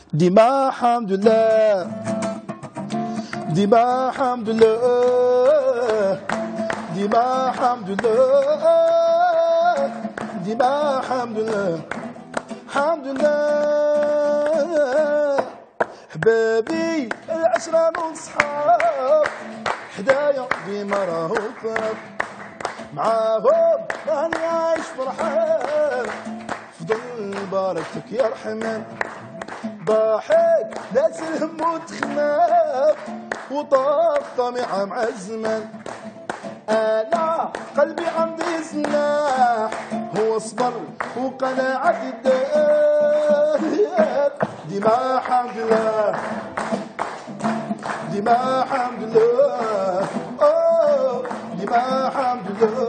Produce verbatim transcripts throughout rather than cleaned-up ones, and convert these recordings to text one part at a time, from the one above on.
ديما الحمد لله، ديما الحمد لله، ديما الحمد لله، ديما الحمد لله، الحمد لله. حبابي العشرة من صحاب حدايا ديما راهو طاب، معاهم راني عايش فرحان، فضل باركتك يا رحمن. ضاحك ناس الهم وتخناق وطاف طميعة مع الزمان، أنا قلبي عندي سلاح هو صبر وقناعة الدار. ديما الحمد لله، ديما الحمد لله، أوه ديما الحمد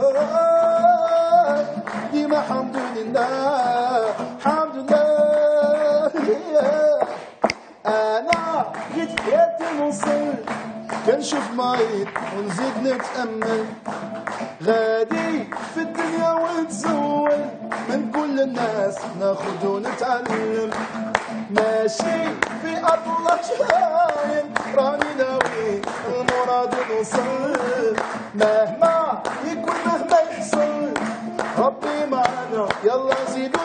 لله، ديما الحمد لله، الحمد لله. أنا جيت حياتي نوصل كنشوف مريض ونزيد نتأمل، غادي في الدنيا ونتزول من كل الناس ناخد ونتعلم، ماشي في أرض الله شايل راني ناوي المراد نوصل، مهما يكون مهما يحصل ربي معنا يلا زيدو